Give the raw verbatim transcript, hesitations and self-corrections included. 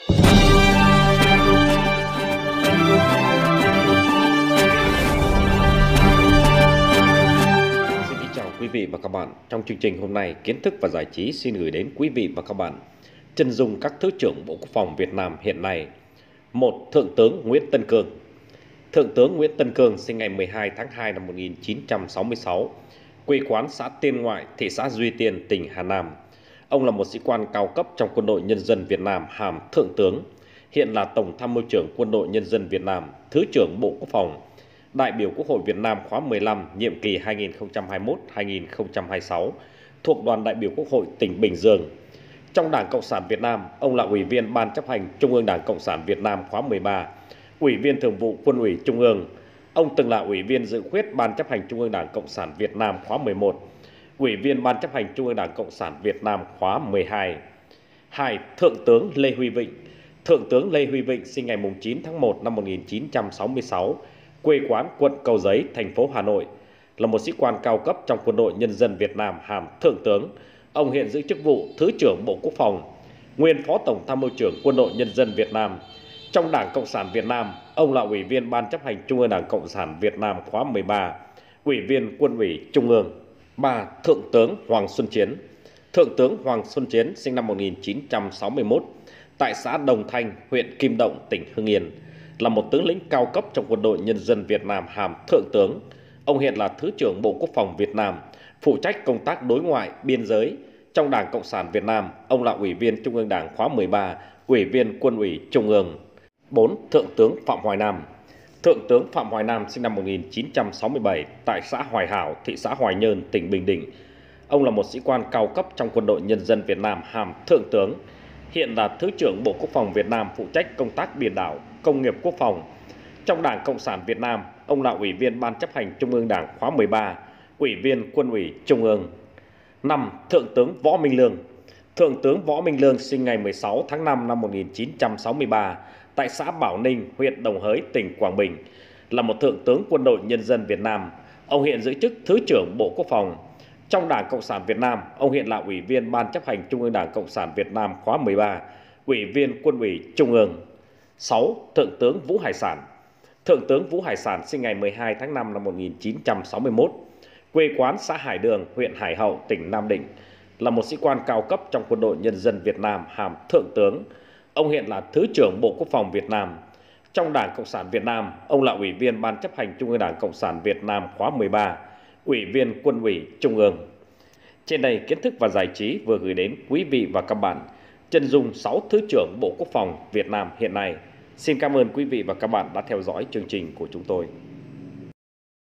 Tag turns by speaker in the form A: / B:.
A: Xin kính chào quý vị và các bạn. Trong chương trình hôm nay, Kiến thức và Giải trí xin gửi đến quý vị và các bạn chân dung các Thứ trưởng Bộ Quốc phòng Việt Nam hiện nay. Một. Thượng tướng Nguyễn Tân Cương. Thượng tướng Nguyễn Tân Cương sinh ngày mười hai tháng hai năm một nghìn chín trăm sáu mươi sáu, quê quán xã Tiên Ngoại, thị xã Duy Tiên, tỉnh Hà Nam. Ông là một sĩ quan cao cấp trong Quân đội Nhân dân Việt Nam, hàm Thượng tướng, hiện là Tổng tham mưu trưởng Quân đội Nhân dân Việt Nam, Thứ trưởng Bộ Quốc phòng, đại biểu Quốc hội Việt Nam khóa mười lăm, nhiệm kỳ hai nghìn không trăm hai mươi mốt đến hai nghìn không trăm hai mươi sáu, thuộc đoàn đại biểu Quốc hội tỉnh Bình Dương. Trong Đảng Cộng sản Việt Nam, ông là Ủy viên Ban chấp hành Trung ương Đảng Cộng sản Việt Nam khóa mười ba, Ủy viên Thường vụ Quân ủy Trung ương. Ông từng là Ủy viên dự khuyết Ban chấp hành Trung ương Đảng Cộng sản Việt Nam khóa mười một, Ủy viên Ban chấp hành Trung ương Đảng Cộng sản Việt Nam khóa mười hai. Hai. Thượng tướng Lê Huy Vịnh. Thượng tướng Lê Huy Vịnh sinh ngày chín tháng một năm một nghìn chín trăm sáu mươi sáu, quê quán quận Cầu Giấy, thành phố Hà Nội, là một sĩ quan cao cấp trong Quân đội Nhân dân Việt Nam, hàm Thượng tướng. Ông hiện giữ chức vụ Thứ trưởng Bộ Quốc phòng, nguyên Phó Tổng tham mưu trưởng Quân đội Nhân dân Việt Nam. Trong Đảng Cộng sản Việt Nam, ông là Ủy viên Ban chấp hành Trung ương Đảng Cộng sản Việt Nam khóa mười ba, Ủy viên Quân ủy Trung ương. Ba. Thượng tướng Hoàng Xuân Chiến. Thượng tướng Hoàng Xuân Chiến sinh năm một nghìn chín trăm sáu mươi mốt, tại xã Đồng Thanh, huyện Kim Động, tỉnh Hưng Yên, là một tướng lĩnh cao cấp trong Quân đội Nhân dân Việt Nam, hàm Thượng tướng. Ông hiện là Thứ trưởng Bộ Quốc phòng Việt Nam, phụ trách công tác đối ngoại, biên giới. Trong Đảng Cộng sản Việt Nam, ông là Ủy viên Trung ương Đảng khóa mười ba, Ủy viên Quân ủy Trung ương. Bốn. Thượng tướng Phạm Hoài Nam. Thượng tướng Phạm Hoài Nam sinh năm một nghìn chín trăm sáu mươi bảy, tại xã Hoài Hảo, thị xã Hoài Nhơn, tỉnh Bình Định. Ông là một sĩ quan cao cấp trong Quân đội Nhân dân Việt Nam, hàm Thượng tướng. Hiện là Thứ trưởng Bộ Quốc phòng Việt Nam, phụ trách công tác biển đảo, công nghiệp quốc phòng. Trong Đảng Cộng sản Việt Nam, ông là Ủy viên Ban chấp hành Trung ương Đảng khóa mười ba, Ủy viên Quân ủy Trung ương. Năm. Thượng tướng Võ Minh Lương. Thượng tướng Võ Minh Lương sinh ngày mười sáu tháng năm năm một nghìn chín trăm sáu mươi ba, tại xã Bảo Ninh, huyện Đồng Hới, tỉnh Quảng Bình, là một Thượng tướng Quân đội Nhân dân Việt Nam. Ông hiện giữ chức Thứ trưởng Bộ Quốc phòng. Trong Đảng Cộng sản Việt Nam, ông hiện là Ủy viên Ban chấp hành Trung ương Đảng Cộng sản Việt Nam khóa mười ba, Ủy viên Quân ủy Trung ương. Sáu. Thượng tướng Vũ Hải Sản. Thượng tướng Vũ Hải Sản sinh ngày mười hai tháng năm năm một nghìn chín trăm sáu mươi mốt, quê quán xã Hải Đường, huyện Hải Hậu, tỉnh Nam Định, là một sĩ quan cao cấp trong Quân đội Nhân dân Việt Nam, hàm Thượng tướng. Ông hiện là Thứ trưởng Bộ Quốc phòng Việt Nam. Trong Đảng Cộng sản Việt Nam, ông là Ủy viên Ban chấp hành Trung ương Đảng Cộng sản Việt Nam khóa mười ba, Ủy viên Quân ủy Trung ương. Trên đây, Kiến thức và Giải trí vừa gửi đến quý vị và các bạn chân dung sáu Thứ trưởng Bộ Quốc phòng Việt Nam hiện nay. Xin cảm ơn quý vị và các bạn đã theo dõi chương trình của chúng tôi.